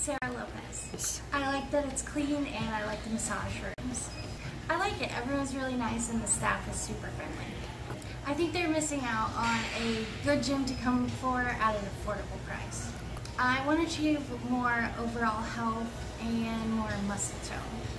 Sarah Lopez. I like that it's clean and I like the massage rooms. I like it. Everyone's really nice and the staff is super friendly. I think they're missing out on a good gym to come for at an affordable price. I want to achieve more overall health and more muscle tone.